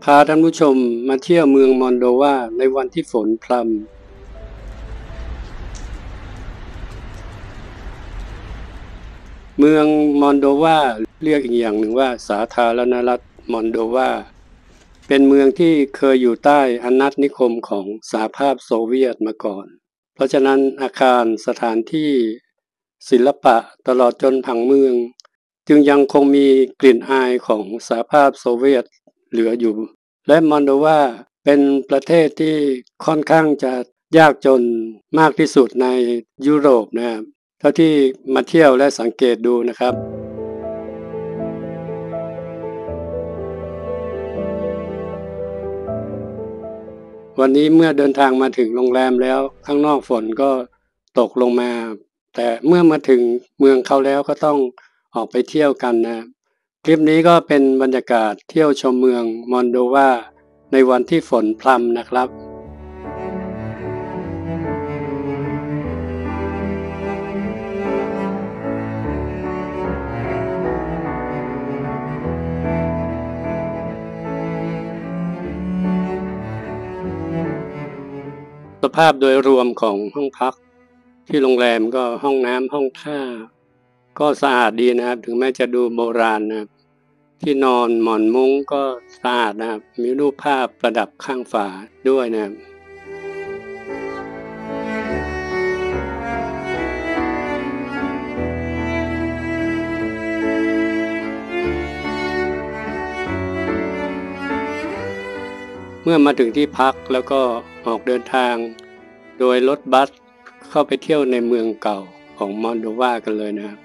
พาท่านผู้ชมมาเที่ยวเมืองมอนโดวาในวันที่ฝนพรำเมืองมอนโดวาเรียกอีกอย่างหนึ่งว่าสาธารณรัฐมอนโดวาเป็นเมืองที่เคยอยู่ใต้อาณานิคมของสหภาพโซเวียตมาก่อนเพราะฉะนั้นอาคารสถานที่ศิลปะตลอดจนผังเมืองจึงยังคงมีกลิ่นอายของสหภาพโซเวียตเหลืออยู่และมอนโดวาเป็นประเทศที่ค่อนข้างจะยากจนมากที่สุดในยุโรปนะครับเท่าที่มาเที่ยวและสังเกตดูนะครับวันนี้เมื่อเดินทางมาถึงโรงแรมแล้วข้างนอกฝนก็ตกลงมาแต่เมื่อมาถึงเมืองเขาแล้วก็ต้องออกไปเที่ยวกันนะคลิปนี้ก็เป็นบรรยากาศเที่ยวชมเมืองมอนโดวาในวันที่ฝนพรำนะครับสภาพโดยรวมของห้องพักที่โรงแรมก็ห้องน้ำห้องท่าก็สะอาดดีนะครับถึงแม้จะดูโบราณนะครับที่นอนหมอนมุ้งก็สะอาดนะครับมีรูปภาพประดับข้างฝาด้วยนะครับเมื่อมาถึงที่พักแล้วก็ออกเดินทางโดยรถบัสเข้าไปเที่ยวในเมืองเก่าของมอนโดวากันเลยนะครับ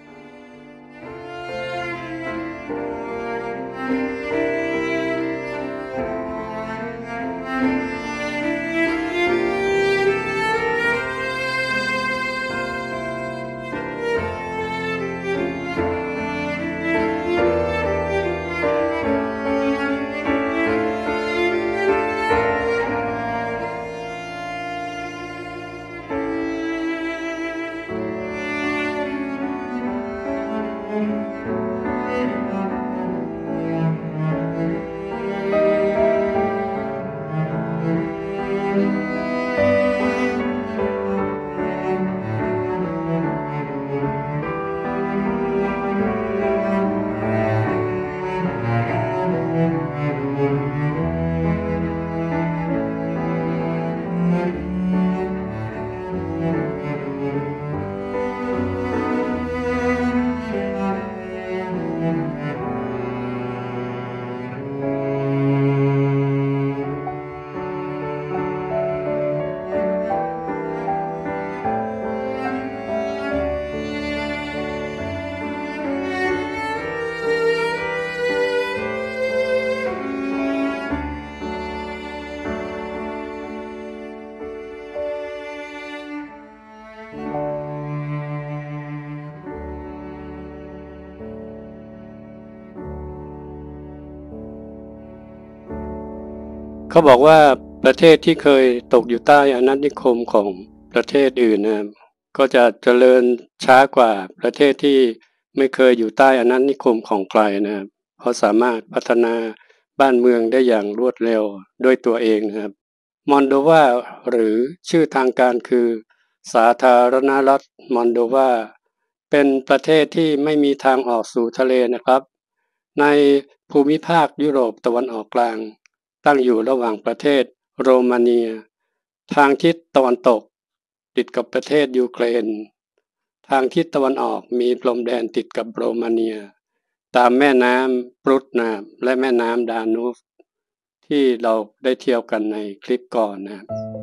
เขาบอกว่าประเทศที่เคยตกอยู่ใต้อาณานิคมของประเทศอื่นนะครับก็จะเจริญช้ากว่าประเทศที่ไม่เคยอยู่ใต้อาณานิคมของใครนะครับเพราะสามารถพัฒนาบ้านเมืองได้อย่างรวดเร็วด้วยตัวเองนะครับมอนโดวาหรือชื่อทางการคือสาธารณรัฐมอนโดวาเป็นประเทศที่ไม่มีทางออกสู่ทะเลนะครับในภูมิภาคยุโรปตะวันออกกลางตั้งอยู่ระหว่างประเทศโรมาเนียทางทิศตะวันตกติดกับประเทศยูเครนทางทิศตะวันออกมีพรมแดนติดกับโรมาเนียตามแม่น้ำปรุตนาและแม่น้ำดานูบที่เราได้เที่ยวกันในคลิปก่อนนะครับ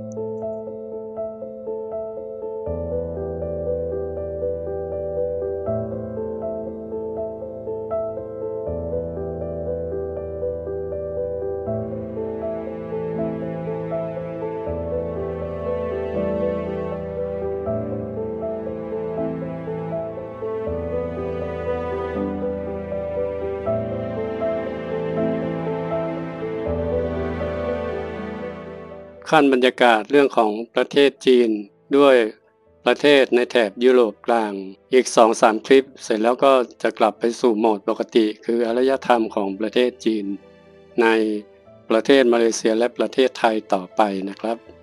ขั้นบรรยากาศเรื่องของประเทศจีนด้วยประเทศในแถบยุโรปกลางอีก 2-3 คลิปเสร็จแล้วก็จะกลับไปสู่โหมดปกติคืออารยธรรมของประเทศจีนในประเทศมาเลเซียและประเทศไทยต่อไปนะครับ